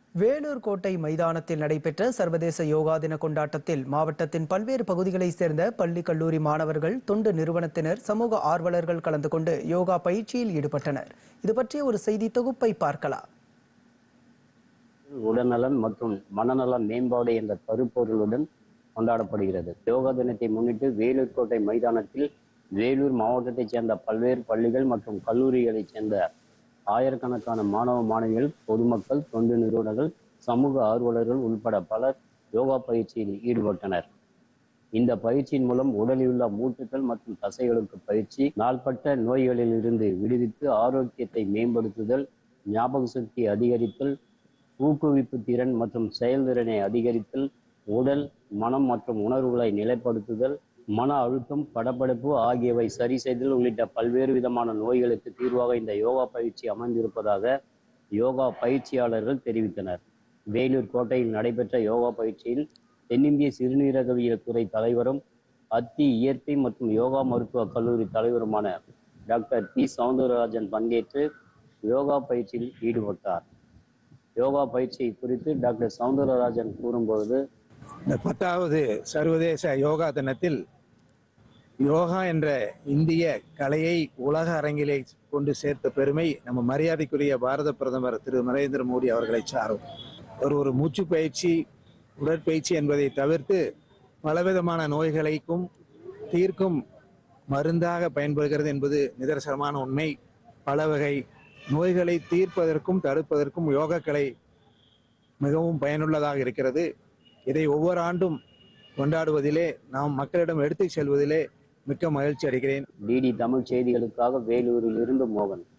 வேலூர் கோட்டை மைதானத்தில் நடைபெற்ற சர்வதேச யோகா தின கொண்டாட்டத்தில் மாவட்டத்தின் பல்வேறு பகுதிகளைச் சேர்ந்த பள்ளி கல்லூரி மாணவர்கள், தொண்டு நிறுவனத்தினர், சமூக ஆர்வலர்கள் கலந்து கொண்டு யோகா பயிற்சியில் ஈடுபட்டனர். இது பற்றிய ஒரு செய்தி தொகுப்பை பார்க்கலாம். உடல்நலம் மற்றும் மனநல மேம்பாடு என்ற கருப்பொருளுடன் கொண்டாடப்படுகிறது. யோகா தினத்தை முன்னிட்டு வேலூர் கோட்டை மைதானத்தில் வேலூர் மாவட்டத்தைச் சேர்ந்த பல்வேறு பள்ளிகள் மற்றும் கல்லூரிகளைச் சேர்ந்த ஆயிரக்கணக்கான மாணவ மாணவிகள், பொதுமக்கள், தொண்டு நிறுவனங்கள், சமூக ஆர்வலர்கள் உள்பட பலர் யோகா பயிற்சியில் ஈடுபட்டனர். இந்த பயிற்சியின் மூலம் உடலில் உள்ள மூட்டுகள் மற்றும் தசைகளுக்கு பயிற்சி, நாள்பட்ட நோய்களிலிருந்து விடுவித்து ஆரோக்கியத்தை மேம்படுத்துதல், ஞாபக சக்தி அதிகரித்தல், ஊக்குவிப்பு திறன் மற்றும் செயல்திறனை அதிகரித்தல், உடல், மனம் மற்றும் உணர்வுகளை நிலைப்படுத்துதல், மன அழுத்தம், படபடப்பு ஆகியவை சரி செய்தல் உள்ளிட்ட பல்வேறு விதமான நோய்களுக்கு தீர்வாக இந்த யோகா பயிற்சி அமைந்திருப்பதாக யோகா பயிற்சியாளர்கள் தெரிவித்தனர். வேலூர் கோட்டையில் நடைபெற்ற யோகா பயிற்சியில் தென்னிந்திய சிறுநீரகவியல் துறை தலைவரும் அத்தி இயற்கை மற்றும் யோகா மருத்துவக் கல்லூரி தலைவருமான டாக்டர் பி சவுந்தரராஜன் பங்கேற்று யோகா பயிற்சியில் ஈடுபட்டார். யோகா பயிற்சியை குறித்து டாக்டர் சவுந்தரராஜன் கூறும்போது, இந்த 10வது சர்வதேச யோகா தினத்தில் யோகா என்ற இந்திய கலையை உலக அரங்கிலே கொண்டு சேர்த்த பெருமை நம்ம மரியாதைக்குரிய பாரத பிரதமர் திரு நரேந்திர மோடி அவர்களை சாரும். ஒரு மூச்சு பயிற்சி, உடற்பயிற்சி என்பதை தவிர்த்து பலவிதமான நோய்களைக்கும் தீர்க்கும் மருந்தாக பயன்படுகிறது என்பது நிதர்சனமான உண்மை. பல வகை நோய்களை தீர்ப்பதற்கும் தடுப்பதற்கும் யோகக்கலை மிகவும் பயனுள்ளதாக இருக்கிறது. இதை ஒவ்வொரு ஆண்டும் கொண்டாடுவதிலே, நாம் மக்களிடம் எடுத்து செல்வதிலே மிக்க மகிழ்ச்சி அடைகிறேன். டிடி தமிழ் செய்திகளுக்காக வேலூரில் இருந்து மோகன்.